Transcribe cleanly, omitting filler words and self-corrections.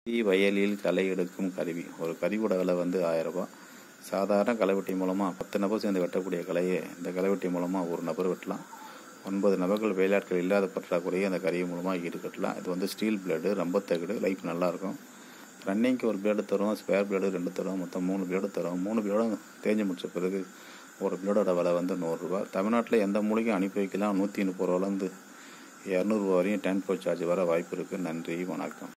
வயலில் களை எடுக்கும் கருவி. ஒரு கருவியோட விலை வந்து 1000 ரூபா. சாதாரண களைவெட்டி மூலமாக 10 நபர் சேர்ந்து வெட்டக்கூடிய கலையை இந்த களைவெட்டி மூலமாக ஒரு நபர் வெட்டலாம். 9 நபர்கள் வேலையாட்கள் இல்லாத பற்றாக்குறையை அந்த கருவி மூலமாக ஈடுகட்டலாம். இது வந்து ஸ்டீல் பிளேடு, ரொம்ப தகடு, லைஃப் நல்லாயிருக்கும். ரன்னிங்க்கு ஒரு பிளேடு தரும், ஸ்பேர் பிளேடு 2 தரும், மொத்தம் 3 பிளேடு தரும். 3 பிளேடும் தேஞ்சு முடிச்ச பிறகு ஒரு பிளேடோட விலை வந்து 100 ரூபா. தமிழ்நாட்டில் எந்த மூலைக்கும் அனுப்பி வைக்கலாம். 130 ரூபாலேருந்து 200 ரூபா வரையும் டிரான்ஸ்போர்ட் சார்ஜ் வர வாய்ப்பு இருக்குது. நன்றி, வணக்கம்.